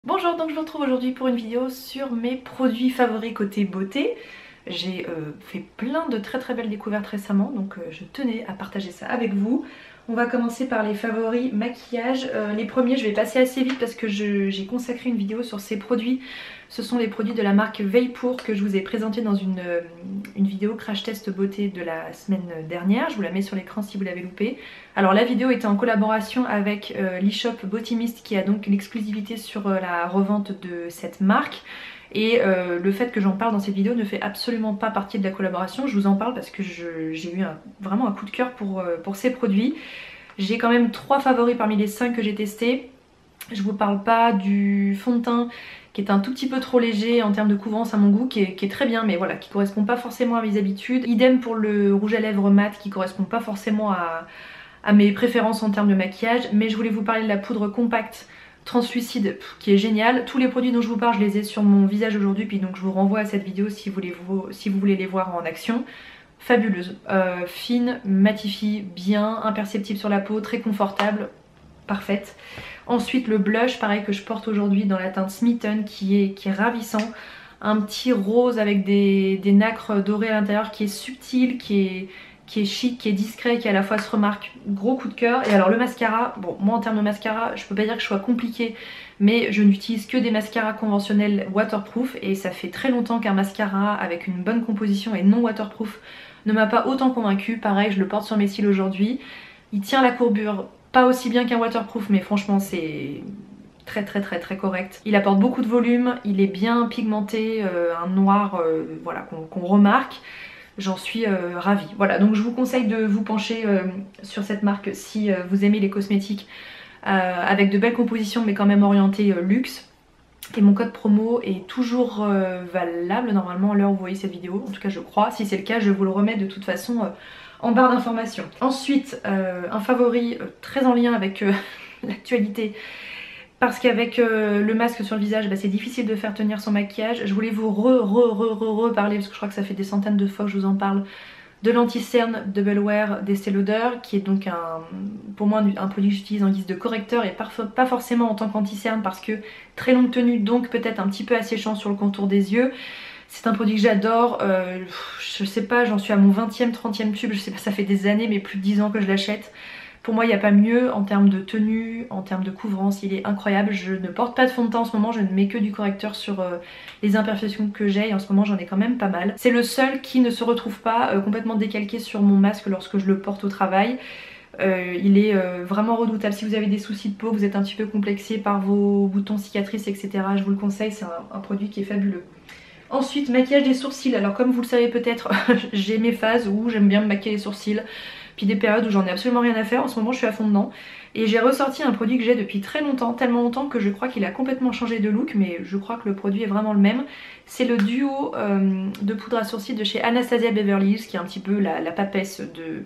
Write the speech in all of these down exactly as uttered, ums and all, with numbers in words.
Bonjour, donc je vous retrouve aujourd'hui pour une vidéo sur mes produits favoris côté beauté. J'ai euh, fait plein de très très belles découvertes récemment, donc euh, je tenais à partager ça avec vous. On va commencer par les favoris maquillage. Euh, les premiers, je vais passer assez vite parce que j'ai consacré une vidéo sur ces produits. Ce sont les produits de la marque Veilpour que je vous ai présenté dans une, euh, une vidéo crash test beauté de la semaine dernière. Je vous la mets sur l'écran si vous l'avez loupé. Alors la vidéo était en collaboration avec euh, l'e-shop Botimist qui a donc l'exclusivité sur euh, la revente de cette marque. Et euh, le fait que j'en parle dans cette vidéo ne fait absolument pas partie de la collaboration. Je vous en parle parce que j'ai eu un, vraiment un coup de cœur pour, euh, pour ces produits. J'ai quand même trois favoris parmi les cinq que j'ai testés. Je vous parle pas du fond de teint qui est un tout petit peu trop léger en termes de couvrance à mon goût, qui est, qui est très bien mais voilà, qui correspond pas forcément à mes habitudes. Idem pour le rouge à lèvres mat qui correspond pas forcément à, à mes préférences en termes de maquillage. Mais je voulais vous parler de la poudre compacte translucide qui est géniale. Tous les produits dont je vous parle, je les ai sur mon visage aujourd'hui, puis donc je vous renvoie à cette vidéo si vous, les, si vous voulez les voir en action. Fabuleuse, euh, fine, matifie bien, imperceptible sur la peau, très confortable, parfaite. Ensuite le blush, pareil, que je porte aujourd'hui dans la teinte Smitten, qui est, qui est ravissant. Un petit rose avec des, des nacres dorées à l'intérieur qui est subtil, qui est... qui est chic, qui est discret, qui à la fois se remarque. Gros coup de cœur. Et alors le mascara, bon moi en termes de mascara, je peux pas dire que je sois compliquée, mais je n'utilise que des mascaras conventionnels waterproof et ça fait très longtemps qu'un mascara avec une bonne composition et non waterproof ne m'a pas autant convaincue. Pareil, je le porte sur mes cils aujourd'hui. Il tient la courbure, pas aussi bien qu'un waterproof, mais franchement c'est très très très très correct. Il apporte beaucoup de volume, il est bien pigmenté, euh, un noir euh, voilà, qu'on qu'on remarque. J'en suis euh, ravie. Voilà, donc je vous conseille de vous pencher euh, sur cette marque si euh, vous aimez les cosmétiques euh, avec de belles compositions mais quand même orientées euh, luxe. Et mon code promo est toujours euh, valable normalement à l'heure où vous voyez cette vidéo, en tout cas je crois. Si c'est le cas, je vous le remets de toute façon euh, en barre d'informations. Ensuite, euh, un favori euh, très en lien avec euh, l'actualité. Parce qu'avec euh, le masque sur le visage, bah, c'est difficile de faire tenir son maquillage. Je voulais vous re re re re reparler, parce que je crois que ça fait des centaines de fois que je vous en parle, de l'anti-cerne Double Wear d'Estée Lauder, qui est donc un, pour moi un produit que j'utilise en guise de correcteur et pas forcément en tant qu'anti-cerne parce que très longue tenue, donc peut-être un petit peu asséchant sur le contour des yeux. C'est un produit que j'adore, euh, je sais pas, j'en suis à mon vingtième, trentième tube, je sais pas, ça fait des années mais plus de dix ans que je l'achète. Pour moi il n'y a pas mieux en termes de tenue, en termes de couvrance, il est incroyable. Je ne porte pas de fond de teint en ce moment, je ne mets que du correcteur sur euh, les imperfections que j'ai et en ce moment j'en ai quand même pas mal. C'est le seul qui ne se retrouve pas euh, complètement décalqué sur mon masque lorsque je le porte au travail. Euh, il est euh, vraiment redoutable. Si vous avez des soucis de peau, vous êtes un petit peu complexé par vos boutons, cicatrices, et cetera. Je vous le conseille, c'est un, un produit qui est fabuleux. Ensuite, maquillage des sourcils. Alors comme vous le savez peut-être, j'ai mes phases où j'aime bien me maquiller les sourcils, puis des périodes où j'en ai absolument rien à faire. En ce moment je suis à fond dedans. Et j'ai ressorti un produit que j'ai depuis très longtemps, tellement longtemps que je crois qu'il a complètement changé de look, mais je crois que le produit est vraiment le même. C'est le duo euh, de poudre à sourcils de chez Anastasia Beverly Hills, qui est un petit peu la, la papesse de,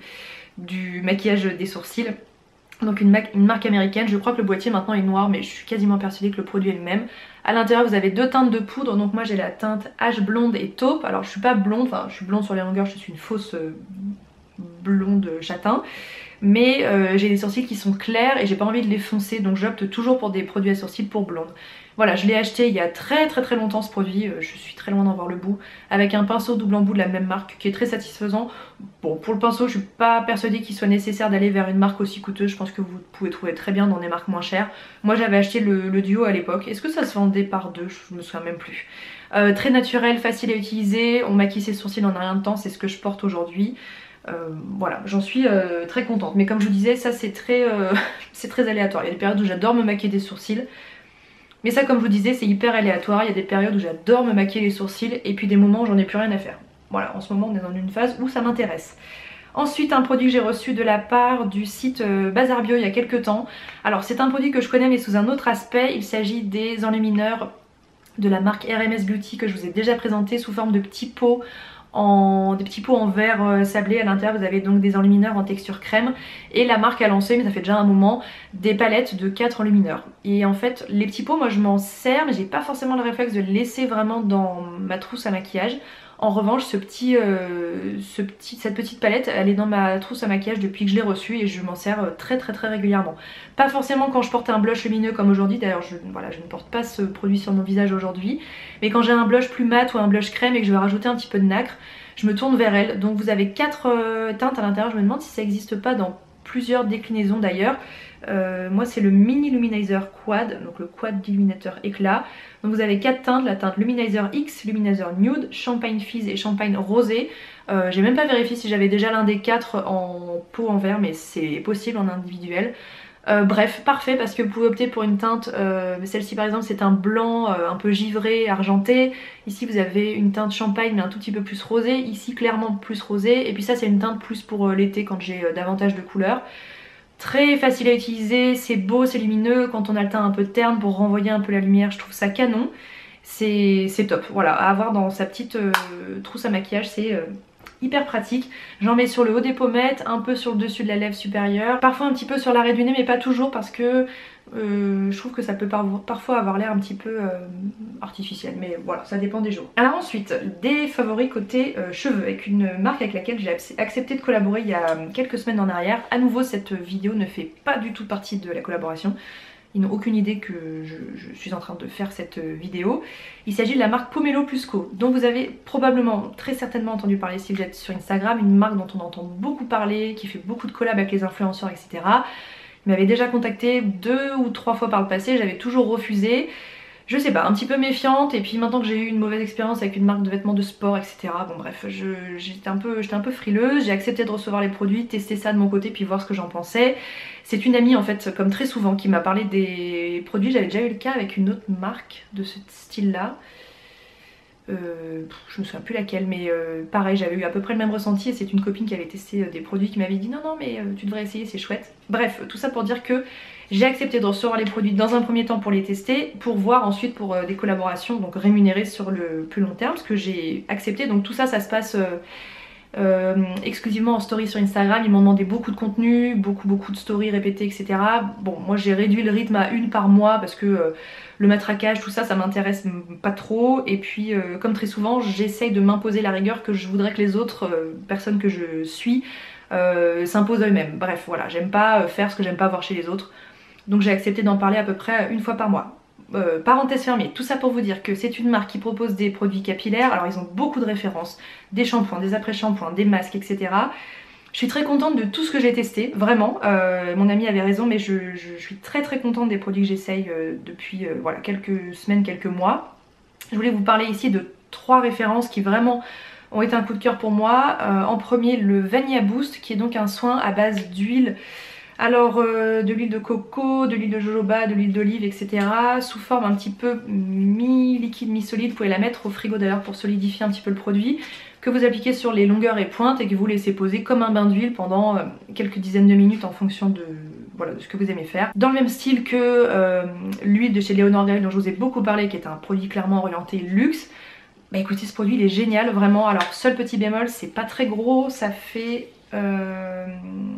du maquillage des sourcils. Donc une, une marque américaine. Je crois que le boîtier maintenant est noir, mais je suis quasiment persuadée que le produit est le même. À l'intérieur vous avez deux teintes de poudre, donc moi j'ai la teinte H blonde et taupe. Alors je suis pas blonde, enfin je suis blonde sur les longueurs, je suis une fausse euh, blonde châtain. Mais euh, j'ai des sourcils qui sont clairs et j'ai pas envie de les foncer, donc j'opte toujours pour des produits à sourcils pour blonde. Voilà, je l'ai acheté il y a très très très longtemps ce produit, je suis très loin d'en voir le bout, avec un pinceau double embout de la même marque qui est très satisfaisant. Bon, pour le pinceau, je suis pas persuadée qu'il soit nécessaire d'aller vers une marque aussi coûteuse, je pense que vous pouvez trouver très bien dans des marques moins chères. Moi j'avais acheté le, le duo à l'époque, est-ce que ça se vendait par deux? Je me souviens même plus. Euh, très naturel, facile à utiliser, on maquille ses sourcils en un rien de temps, c'est ce que je porte aujourd'hui. Euh, voilà, j'en suis euh, très contente. Mais comme je vous disais, ça c'est très, euh, c'est très aléatoire. Il y a des périodes où j'adore me maquiller des sourcils. Mais ça, comme je vous disais, c'est hyper aléatoire. Il y a des périodes où j'adore me maquiller les sourcils et puis des moments où j'en ai plus rien à faire. Voilà, en ce moment on est dans une phase où ça m'intéresse. Ensuite, un produit que j'ai reçu de la part du site euh, Bazar Bio il y a quelques temps. Alors c'est un produit que je connais mais sous un autre aspect. Il s'agit des enlumineurs de la marque R M S Beauty que je vous ai déjà présenté sous forme de petits pots. En, des petits pots en verre euh, sablé. À l'intérieur vous avez donc des enlumineurs en texture crème et la marque a lancé, mais ça fait déjà un moment, des palettes de quatre enlumineurs. Et en fait les petits pots, moi je m'en sers mais j'ai pas forcément le réflexe de le laisser vraiment dans ma trousse à maquillage. En revanche ce petit, euh, ce petit, cette petite palette elle est dans ma trousse à maquillage depuis que je l'ai reçue et je m'en sers très très très régulièrement. Pas forcément quand je porte un blush lumineux comme aujourd'hui, d'ailleurs je, voilà, je ne porte pas ce produit sur mon visage aujourd'hui, mais quand j'ai un blush plus mat ou un blush crème et que je veux rajouter un petit peu de nacre, je me tourne vers elle. Donc vous avez quatre euh, teintes à l'intérieur, je me demande si ça n'existe pas dans plusieurs déclinaisons d'ailleurs. Euh, moi c'est le Mini Luminizer Quad, donc le Quad Illuminateur éclat. Donc vous avez quatre teintes, la teinte Luminizer X, Luminizer Nude, Champagne Fizz et Champagne Rosé. Euh, j'ai même pas vérifié si j'avais déjà l'un des quatre en pot en verre, mais c'est possible en individuel. Euh, bref, parfait parce que vous pouvez opter pour une teinte, euh, celle-ci par exemple c'est un blanc euh, un peu givré, argenté. Ici vous avez une teinte champagne mais un tout petit peu plus rosé, ici clairement plus rosé. Et puis ça c'est une teinte plus pour euh, l'été quand j'ai euh, davantage de couleurs. Très facile à utiliser, c'est beau, c'est lumineux, quand on a le teint un peu terne pour renvoyer un peu la lumière, je trouve ça canon. C'est top, voilà, à avoir dans sa petite euh, trousse à maquillage, c'est euh, hyper pratique. J'en mets sur le haut des pommettes, un peu sur le dessus de la lèvre supérieure, parfois un petit peu sur l'arrêt du nez mais pas toujours parce que euh, je trouve que ça peut par parfois avoir l'air un petit peu euh, artificiel, mais voilà, ça dépend des jours. Alors ensuite, des favoris côté euh, cheveux avec une marque avec laquelle j'ai accepté de collaborer il y a quelques semaines en arrière. À nouveau cette vidéo ne fait pas du tout partie de la collaboration. Ils n'ont aucune idée que je, je suis en train de faire cette vidéo. Il s'agit de la marque Pomelo Plus Co, dont vous avez probablement, très certainement entendu parler si vous êtes sur Instagram, une marque dont on entend beaucoup parler, qui fait beaucoup de collabs avec les influenceurs, et cetera. Ils m'avaient déjà contacté deux ou trois fois par le passé, j'avais toujours refusé. Je sais pas, un petit peu méfiante, et puis maintenant que j'ai eu une mauvaise expérience avec une marque de vêtements de sport, et cetera. Bon bref, j'étais un peu, j'étais un peu frileuse, j'ai accepté de recevoir les produits, tester ça de mon côté, puis voir ce que j'en pensais. C'est une amie en fait, comme très souvent, qui m'a parlé des produits, j'avais déjà eu le cas avec une autre marque de ce style-là. Euh, je me souviens plus laquelle, mais euh, pareil, j'avais eu à peu près le même ressenti et c'est une copine qui avait testé euh, des produits qui m'avait dit non non mais euh, tu devrais essayer, c'est chouette. Bref, tout ça pour dire que j'ai accepté de recevoir les produits dans un premier temps pour les tester, pour voir ensuite pour euh, des collaborations, donc rémunérées sur le plus long terme, ce que j'ai accepté. Donc tout ça, ça se passe euh, euh, exclusivement en story sur Instagram. Ils m'ont demandé beaucoup de contenu, beaucoup beaucoup de stories répétées, et cetera. Bon, moi j'ai réduit le rythme à une par mois parce que euh, le matraquage, tout ça, ça m'intéresse pas trop. Et puis, euh, comme très souvent, j'essaye de m'imposer la rigueur que je voudrais que les autres euh, personnes que je suis euh, s'imposent eux-mêmes. Bref, voilà, j'aime pas faire ce que j'aime pas voir chez les autres. Donc j'ai accepté d'en parler à peu près une fois par mois. Euh, parenthèse fermée, tout ça pour vous dire que c'est une marque qui propose des produits capillaires. Alors ils ont beaucoup de références, des shampoings, des après-shampoings, des masques, et cetera. Je suis très contente de tout ce que j'ai testé, vraiment. Euh, mon ami avait raison, mais je, je, je suis très très contente des produits que j'essaye euh, depuis euh, voilà, quelques semaines, quelques mois. Je voulais vous parler ici de trois références qui vraiment ont été un coup de cœur pour moi. Euh, en premier, le Vanilla Boost, qui est donc un soin à base d'huile. Alors euh, de l'huile de coco, de l'huile de jojoba, de l'huile d'olive, et cetera. Sous forme un petit peu mi-liquide, mi-solide. Vous pouvez la mettre au frigo d'ailleurs pour solidifier un petit peu le produit, que vous appliquez sur les longueurs et pointes et que vous laissez poser comme un bain d'huile pendant euh, quelques dizaines de minutes en fonction de, voilà, de ce que vous aimez faire. Dans le même style que euh, l'huile de chez Léonore Gaël dont je vous ai beaucoup parlé, qui est un produit clairement orienté luxe. Bah écoutez, ce produit il est génial vraiment. Alors seul petit bémol, c'est pas très gros, ça fait... Euh...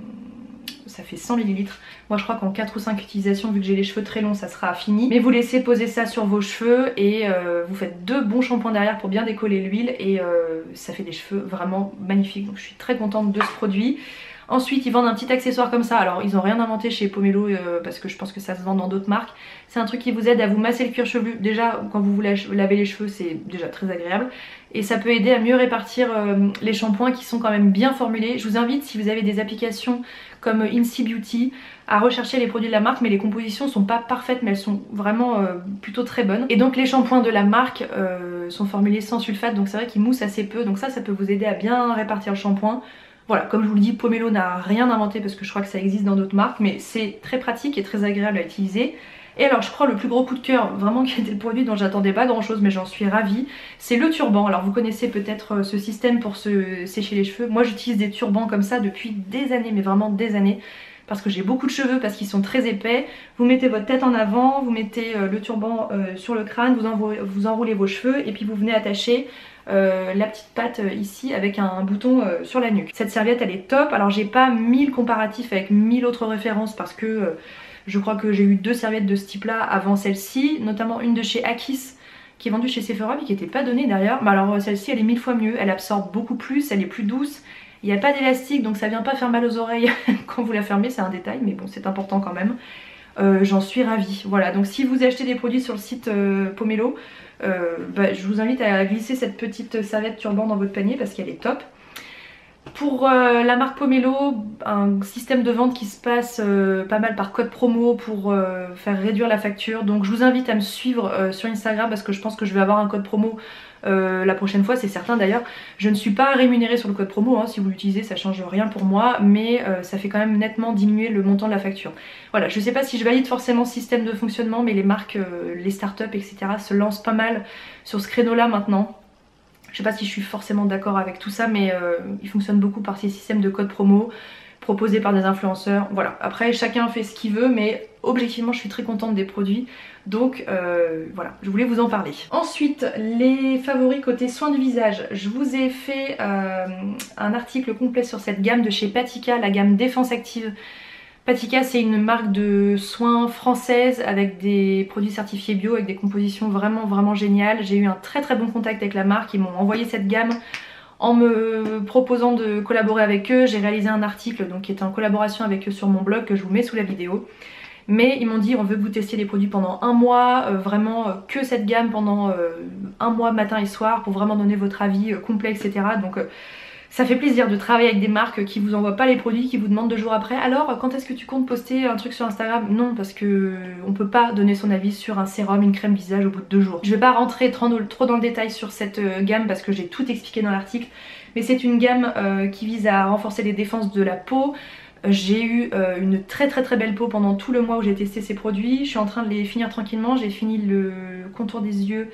ça fait cent millilitres. Moi je crois qu'en quatre ou cinq utilisations, vu que j'ai les cheveux très longs, ça sera fini. Mais vous laissez poser ça sur vos cheveux et euh, vous faites deux bons shampoings derrière pour bien décoller l'huile et euh, ça fait des cheveux vraiment magnifiques. Donc je suis très contente de ce produit. Ensuite ils vendent un petit accessoire comme ça. Alors ils n'ont rien inventé chez Pomelo euh, parce que je pense que ça se vend dans d'autres marques. C'est un truc qui vous aide à vous masser le cuir chevelu. Déjà quand vous vous lavez les cheveux, c'est déjà très agréable. Et ça peut aider à mieux répartir euh, les shampoings qui sont quand même bien formulés. Je vous invite, si vous avez des applications comme Incy Beauty, à rechercher les produits de la marque, mais les compositions sont pas parfaites, mais elles sont vraiment euh, plutôt très bonnes. Et donc les shampoings de la marque euh, sont formulés sans sulfate, donc c'est vrai qu'ils moussent assez peu. Donc ça, ça peut vous aider à bien répartir le shampoing. Voilà, comme je vous le dis, Pomelo n'a rien inventé parce que je crois que ça existe dans d'autres marques, mais c'est très pratique et très agréable à utiliser. Et alors je crois le plus gros coup de cœur, vraiment qui était le produit dont j'attendais pas grand chose mais j'en suis ravie, c'est le turban. Alors vous connaissez peut-être ce système pour se sécher les cheveux. Moi j'utilise des turbans comme ça depuis des années, mais vraiment des années, parce que j'ai beaucoup de cheveux, parce qu'ils sont très épais. Vous mettez votre tête en avant, vous mettez le turban euh, sur le crâne, vous enroulez, vous enroulez vos cheveux et puis vous venez attacher Euh, la petite patte euh, ici avec un, un bouton euh, sur la nuque. Cette serviette elle est top. Alors j'ai pas mis le comparatif avec mille autres références parce que euh, je crois que j'ai eu deux serviettes de ce type là avant celle-ci, notamment une de chez Akis qui est vendue chez Sephora mais qui n'était pas donnée derrière. Mais alors celle-ci elle est mille fois mieux, elle absorbe beaucoup plus, elle est plus douce. Il n'y a pas d'élastique donc ça vient pas faire mal aux oreilles quand vous la fermez, c'est un détail mais bon c'est important quand même. Euh, J'en suis ravie. Voilà, donc si vous achetez des produits sur le site euh, Pomelo, euh, bah, je vous invite à glisser cette petite serviette turban dans votre panier parce qu'elle est top. Pour euh, la marque Pomelo, un système de vente qui se passe euh, pas mal par code promo pour euh, faire réduire la facture. Donc je vous invite à me suivre euh, sur Instagram parce que je pense que je vais avoir un code promo euh, la prochaine fois, c'est certain d'ailleurs. Je ne suis pas rémunérée sur le code promo, hein, si vous l'utilisez ça change rien pour moi, mais euh, ça fait quand même nettement diminuer le montant de la facture. Voilà, je sais pas si je valide forcément ce système de fonctionnement, mais les marques, euh, les startups et cetera se lancent pas mal sur ce créneau là maintenant. Je sais pas si je suis forcément d'accord avec tout ça mais euh, il fonctionne beaucoup par ces systèmes de code promo proposés par des influenceurs. Voilà, après chacun fait ce qu'il veut mais objectivement je suis très contente des produits donc euh, voilà, je voulais vous en parler. Ensuite les favoris côté soins du visage. Je vous ai fait euh, un article complet sur cette gamme de chez Patika, la gamme Défense Active. Patika c'est une marque de soins française avec des produits certifiés bio, avec des compositions vraiment vraiment géniales. J'ai eu un très très bon contact avec la marque, ils m'ont envoyé cette gamme en me proposant de collaborer avec eux. J'ai réalisé un article donc qui est en collaboration avec eux sur mon blog que je vous mets sous la vidéo. Mais ils m'ont dit on veut que vous testiez les produits pendant un mois, euh, vraiment euh, que cette gamme pendant euh, un mois matin et soir pour vraiment donner votre avis euh, complet et cetera. Donc euh, ça fait plaisir de travailler avec des marques qui vous envoient pas les produits, qui vous demandent deux jours après. Alors quand est-ce que tu comptes poster un truc sur Instagram? Non, parce que on peut pas donner son avis sur un sérum, une crème visage au bout de deux jours. Je vais pas rentrer trop dans le détail sur cette gamme parce que j'ai tout expliqué dans l'article. Mais c'est une gamme euh, qui vise à renforcer les défenses de la peau. J'ai eu euh, une très très très belle peau pendant tout le mois où j'ai testé ces produits. Je suis en train de les finir tranquillement. J'ai fini le contour des yeux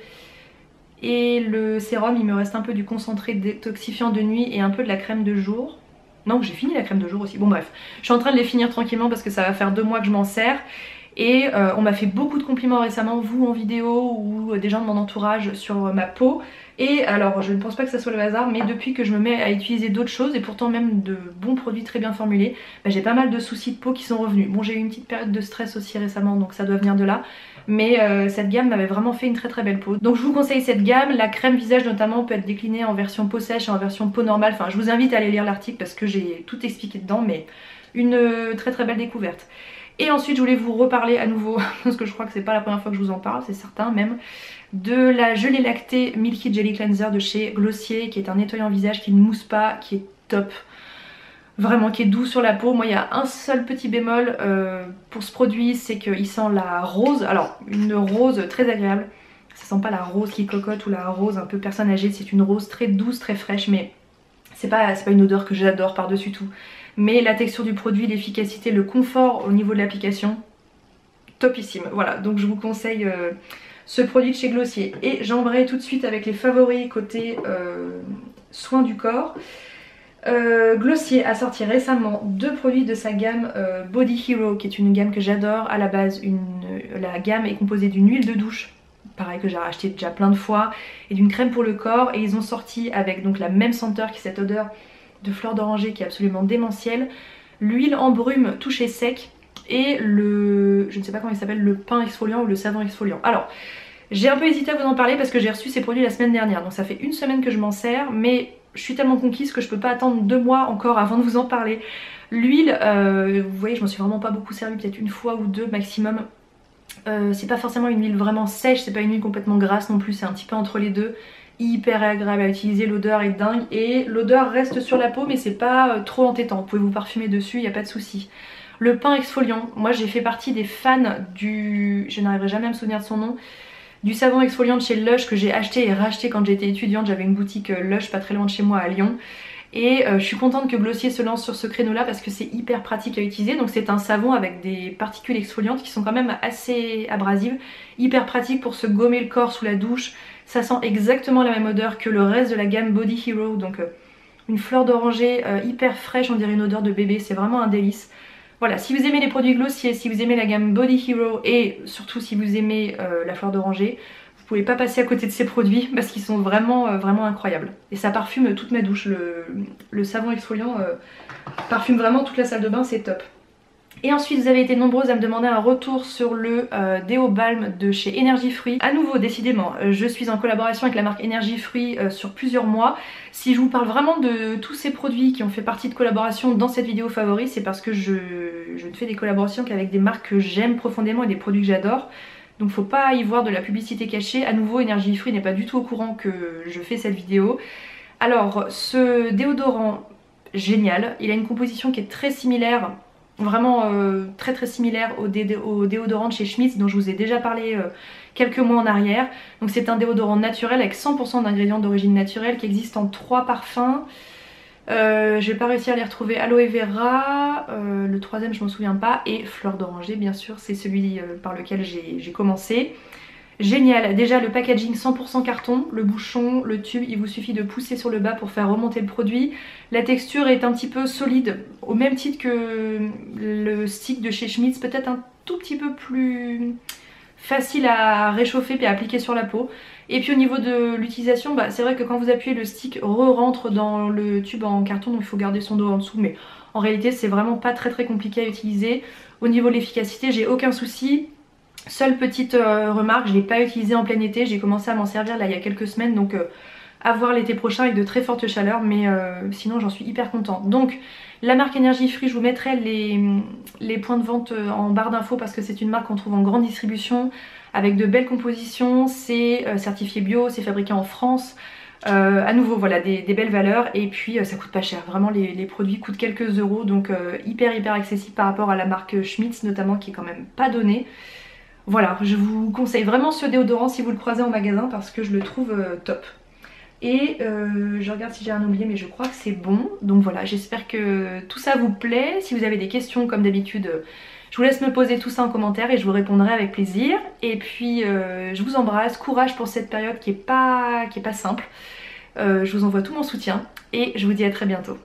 et le sérum, il me reste un peu du concentré détoxifiant de nuit et un peu de la crème de jour. Non, j'ai fini la crème de jour aussi. Bon bref, je suis en train de les finir tranquillement parce que ça va faire deux mois que je m'en sers. Et euh, on m'a fait beaucoup de compliments récemment, vous en vidéo ou des gens de mon entourage sur ma peau. Et alors je ne pense pas que ça soit le hasard, mais depuis que je me mets à utiliser d'autres choses et pourtant même de bons produits très bien formulés, bah, j'ai pas mal de soucis de peau qui sont revenus. Bon, j'ai eu une petite période de stress aussi récemment donc ça doit venir de là. Mais euh, cette gamme m'avait vraiment fait une très très belle peau. Donc je vous conseille cette gamme. La crème visage notamment peut être déclinée en version peau sèche et en version peau normale. Enfin je vous invite à aller lire l'article parce que j'ai tout expliqué dedans, mais une très très belle découverte. Et ensuite je voulais vous reparler à nouveau, parce que je crois que c'est pas la première fois que je vous en parle, c'est certain même, de la gelée lactée Milky Jelly Cleanser de chez Glossier, qui est un nettoyant visage qui ne mousse pas, qui est top. Vraiment qui est doux sur la peau. Moi il y a un seul petit bémol euh, pour ce produit, c'est qu'il sent la rose. Alors une rose très agréable, ça sent pas la rose qui cocotte ou la rose un peu personne âgée, c'est une rose très douce, très fraîche, mais c'est pas, c'est pas une odeur que j'adore par dessus tout. Mais la texture du produit, l'efficacité, le confort au niveau de l'application, topissime. Voilà, donc je vous conseille euh, ce produit de chez Glossier. Et j'embraye tout de suite avec les favoris côté euh, soins du corps. Euh, Glossier a sorti récemment deux produits de sa gamme euh, Body Hero, qui est une gamme que j'adore. À la base, une, la gamme est composée d'une huile de douche, pareil que j'ai racheté déjà plein de fois, et d'une crème pour le corps. Et ils ont sorti avec donc la même senteur, qui est cette odeur de fleur d'oranger qui est absolument démentielle, l'huile en brume touché sec et le, je ne sais pas comment il s'appelle, le pain exfoliant ou le savon exfoliant. Alors j'ai un peu hésité à vous en parler parce que j'ai reçu ces produits la semaine dernière, donc ça fait une semaine que je m'en sers, mais je suis tellement conquise que je peux pas attendre deux mois encore avant de vous en parler. L'huile, euh, vous voyez je m'en suis vraiment pas beaucoup servi, peut-être une fois ou deux maximum. Euh, c'est pas forcément une huile vraiment sèche, c'est pas une huile complètement grasse non plus, c'est un petit peu entre les deux. Hyper agréable à utiliser, l'odeur est dingue et l'odeur reste sur la peau mais c'est pas trop entêtant, vous pouvez vous parfumer dessus, il n'y a pas de souci. Le pain exfoliant, moi j'ai fait partie des fans du, je n'arriverai jamais à me souvenir de son nom, du savon exfoliant de chez Lush que j'ai acheté et racheté quand j'étais étudiante. J'avais une boutique Lush pas très loin de chez moi à Lyon. Et euh, je suis contente que Glossier se lance sur ce créneau là parce que c'est hyper pratique à utiliser. Donc c'est un savon avec des particules exfoliantes qui sont quand même assez abrasives, hyper pratique pour se gommer le corps sous la douche. Ça sent exactement la même odeur que le reste de la gamme Body Hero, donc euh, une fleur d'oranger euh, hyper fraîche, on dirait une odeur de bébé, c'est vraiment un délice. Voilà, si vous aimez les produits Glossier, si vous aimez la gamme Body Hero et surtout si vous aimez euh, la fleur d'oranger, vous pouvez pas passer à côté de ces produits parce qu'ils sont vraiment euh, vraiment incroyables. Et ça parfume toute ma douche, le, le savon exfoliant euh, parfume vraiment toute la salle de bain, c'est top. Et ensuite vous avez été nombreuses à me demander un retour sur le euh, déo balm de chez Energy Fruit. À nouveau, décidément, euh, je suis en collaboration avec la marque Energy Fruit euh, sur plusieurs mois. Si je vous parle vraiment de tous ces produits qui ont fait partie de collaboration dans cette vidéo favori, c'est parce que je, je ne fais des collaborations qu'avec des marques que j'aime profondément et des produits que j'adore. Donc faut pas y voir de la publicité cachée. À nouveau, Energy Fruit n'est pas du tout au courant que je fais cette vidéo. Alors, ce déodorant, génial. Il a une composition qui est très similaire, vraiment euh, très très similaire au, dé au déodorant de chez Schmidts dont je vous ai déjà parlé euh, quelques mois en arrière. Donc c'est un déodorant naturel avec cent pour cent d'ingrédients d'origine naturelle qui existe en trois parfums. Euh, j'ai pas réussi à les retrouver. Aloe vera, euh, le troisième je m'en souviens pas, et fleur d'oranger bien sûr, c'est celui euh, par lequel j'ai commencé. Génial, déjà le packaging cent pour cent carton, le bouchon, le tube, il vous suffit de pousser sur le bas pour faire remonter le produit. La texture est un petit peu solide, au même titre que le stick de chez Schmidts, peut-être un tout petit peu plus facile à réchauffer et à appliquer sur la peau. Et puis au niveau de l'utilisation, bah, c'est vrai que quand vous appuyez, le stick re-rentre dans le tube en carton, donc il faut garder son dos en dessous, mais en réalité c'est vraiment pas très très compliqué à utiliser. Au niveau de l'efficacité, j'ai aucun souci. Seule petite euh, remarque, je ne l'ai pas utilisé en plein été, j'ai commencé à m'en servir là il y a quelques semaines, donc euh, à voir l'été prochain avec de très fortes chaleurs, mais euh, sinon j'en suis hyper contente. Donc la marque Energy Fruit, je vous mettrai les, les points de vente en barre d'infos parce que c'est une marque qu'on trouve en grande distribution avec de belles compositions, c'est euh, certifié bio, c'est fabriqué en France. Euh, à nouveau voilà des, des belles valeurs et puis euh, ça coûte pas cher, vraiment les, les produits coûtent quelques euros, donc euh, hyper hyper accessible par rapport à la marque Schmidts notamment qui est quand même pas donnée. Voilà, je vous conseille vraiment ce déodorant si vous le croisez en magasin parce que je le trouve euh, top. Et euh, je regarde si j'ai un oublié mais je crois que c'est bon. Donc voilà, j'espère que tout ça vous plaît. Si vous avez des questions comme d'habitude, je vous laisse me poser tout ça en commentaire et je vous répondrai avec plaisir. Et puis euh, je vous embrasse, courage pour cette période qui est pas, qui est pas simple. Euh, je vous envoie tout mon soutien et je vous dis à très bientôt.